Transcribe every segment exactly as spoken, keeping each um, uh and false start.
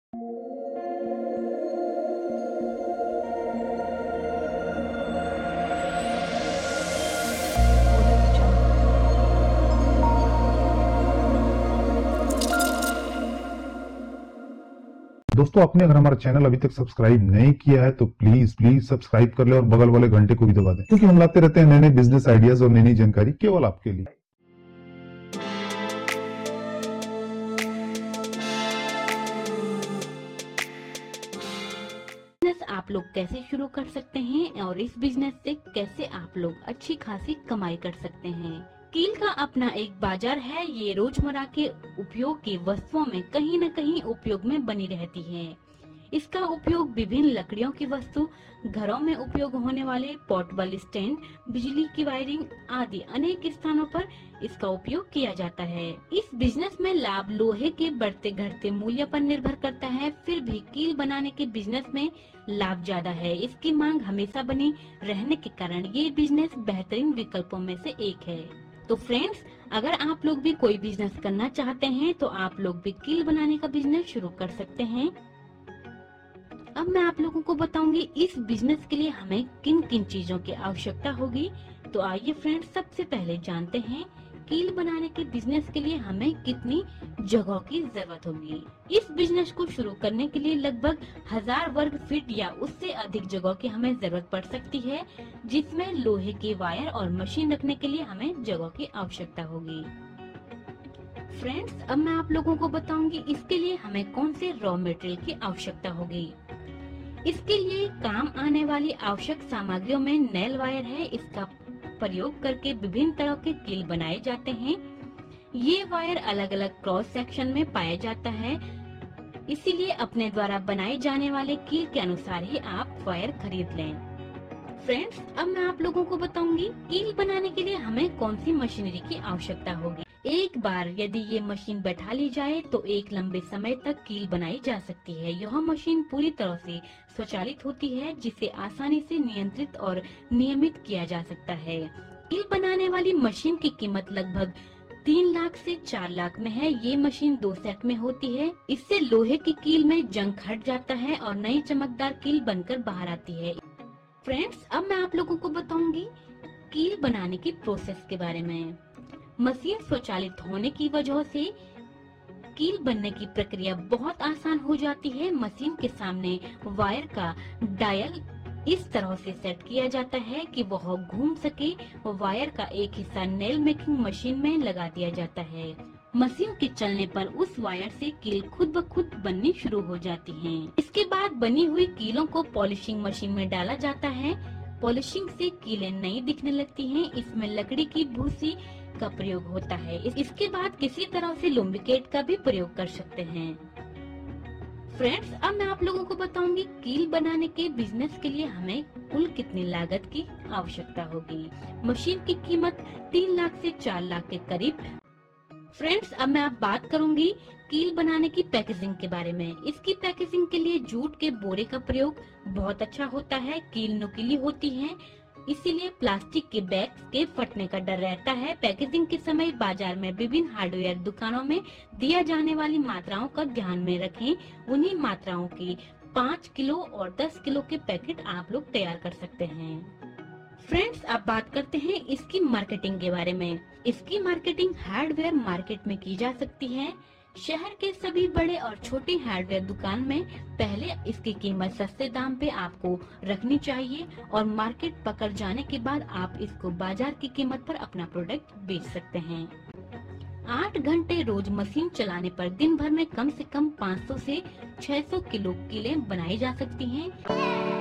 दोस्तों, आपने अगर हमारा चैनल अभी तक सब्सक्राइब नहीं किया है तो प्लीज प्लीज सब्सक्राइब कर ले और बगल वाले घंटे को भी दबा दें, क्योंकि हम लाते रहते हैं नए नए बिजनेस आइडियाज और नई नई जानकारी केवल आपके लिए। बिजनेस आप लोग कैसे शुरू कर सकते हैं और इस बिजनेस से कैसे आप लोग अच्छी खासी कमाई कर सकते हैं। कील का अपना एक बाजार है। ये रोजमर्रा के उपयोग की वस्तुओं में कहीं न कहीं उपयोग में बनी रहती है। इसका उपयोग विभिन्न लकड़ियों की वस्तु, घरों में उपयोग होने वाले पोर्टेबल स्टैंड, बिजली की वायरिंग आदि अनेक स्थानों पर इसका उपयोग किया जाता है। इस बिजनेस में लाभ लोहे के बढ़ते घटते मूल्य पर निर्भर करता है, फिर भी कील बनाने के बिजनेस में लाभ ज्यादा है। इसकी मांग हमेशा बनी रहने के कारण ये बिजनेस बेहतरीन विकल्पों में से एक है। तो फ्रेंड्स, अगर आप लोग भी कोई बिजनेस करना चाहते हैं तो आप लोग भी कील बनाने का बिजनेस शुरू कर सकते हैं। अब मैं आप लोगों को बताऊंगी इस बिजनेस के लिए हमें किन किन चीजों की आवश्यकता होगी। तो आइए फ्रेंड्स, सबसे पहले जानते हैं कील बनाने के बिजनेस के लिए हमें कितनी जगह की जरूरत होगी। इस बिजनेस को शुरू करने के लिए लगभग हजार वर्ग फीट या उससे अधिक जगह की हमें जरूरत पड़ सकती है, जिसमें लोहे के वायर और मशीन रखने के लिए हमें जगह की आवश्यकता होगी। फ्रेंड्स, अब मैं आप लोगों को बताऊंगी इसके लिए हमें कौन से रॉ मटेरियल की आवश्यकता होगी। इसके लिए काम आने वाली आवश्यक सामग्रियों में नेल वायर है। इसका प्रयोग करके विभिन्न तरह के कील बनाए जाते हैं। ये वायर अलग अलग क्रॉस सेक्शन में पाया जाता है, इसीलिए अपने द्वारा बनाए जाने वाले कील के अनुसार ही आप वायर खरीद लें। फ्रेंड्स, अब मैं आप लोगों को बताऊंगी कील बनाने के लिए हमें कौन सी मशीनरी की आवश्यकता होगी। एक बार यदि ये मशीन बैठा ली जाए तो एक लंबे समय तक कील बनाई जा सकती है। यह मशीन पूरी तरह से स्वचालित होती है, जिसे आसानी से नियंत्रित और नियमित किया जा सकता है। कील बनाने वाली मशीन की कीमत लगभग तीन लाख से चार लाख में है। ये मशीन दो सेट में होती है। इससे लोहे की कील में जंग हट जाता है और नई चमकदार कील बनकर बाहर आती है। फ्रेंड्स, अब मैं आप लोगों को बताऊंगी कील बनाने की प्रोसेस के बारे में। मशीन स्वचालित होने की वजह से कील बनने की प्रक्रिया बहुत आसान हो जाती है। मशीन के सामने वायर का डायल इस तरह से सेट किया जाता है कि वह घूम सके। वायर का एक हिस्सा नेल मेकिंग मशीन में लगा दिया जाता है। मशीन के चलने पर उस वायर से कील खुद ब खुद बननी शुरू हो जाती हैं। इसके बाद बनी हुई कीलों को पॉलिशिंग मशीन में डाला जाता है। पॉलिशिंग से कीलें नई दिखने लगती हैं। इसमें लकड़ी की भूसी का प्रयोग होता है। इसके बाद किसी तरह से लुब्रिकेट का भी प्रयोग कर सकते हैं। फ्रेंड्स, अब मैं आप लोगों को बताऊंगी कील बनाने के बिजनेस के लिए हमें कुल कितनी लागत की आवश्यकता होगी। मशीन की कीमत तीन लाख से चार लाख के करीब। फ्रेंड्स, अब मैं आप बात करूंगी कील बनाने की पैकेजिंग के बारे में। इसकी पैकेजिंग के लिए जूट के बोरे का प्रयोग बहुत अच्छा होता है। कील नुकीली होती है, इसीलिए प्लास्टिक के बैग के फटने का डर रहता है। पैकेजिंग के समय बाजार में विभिन्न हार्डवेयर दुकानों में दिया जाने वाली मात्राओं का ध्यान में रखें। उन्हीं मात्राओं की पाँच किलो और दस किलो के पैकेट आप लोग तैयार कर सकते हैं। फ्रेंड्स, अब बात करते हैं इसकी मार्केटिंग के बारे में। इसकी मार्केटिंग हार्डवेयर मार्केट में की जा सकती है। शहर के सभी बड़े और छोटे हार्डवेयर दुकान में पहले इसकी कीमत सस्ते दाम पे आपको रखनी चाहिए और मार्केट पकड़ जाने के बाद आप इसको बाजार की कीमत पर अपना प्रोडक्ट बेच सकते हैं। आठ घंटे रोज मशीन चलाने पर दिन भर में कम से कम पाँच सौ से छह सौ किलो कीलें बनाई जा सकती हैं।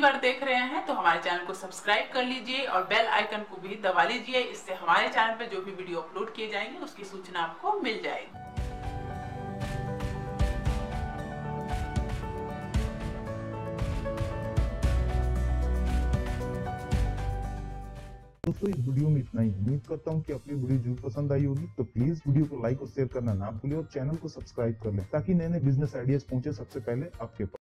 बार देख रहे हैं तो हमारे चैनल को सब्सक्राइब कर लीजिए और बेल आइकन को भी दबा लीजिए। इससे हमारे चैनल पर जो भी वीडियो अपलोड किए जाएंगे उसकी सूचना आपको मिल जाएगी। दोस्तों इस वीडियो में इतना ही। उम्मीद करता हूँ कि अपनी वीडियो जरूर पसंद आई होगी। तो प्लीज वीडियो को लाइक और शेयर करना ना भूलिए और चैनल को सब्सक्राइब कर लें ताकि नए नए बिजनेस आइडियाज पहुंचे सबसे पहले आपके पास।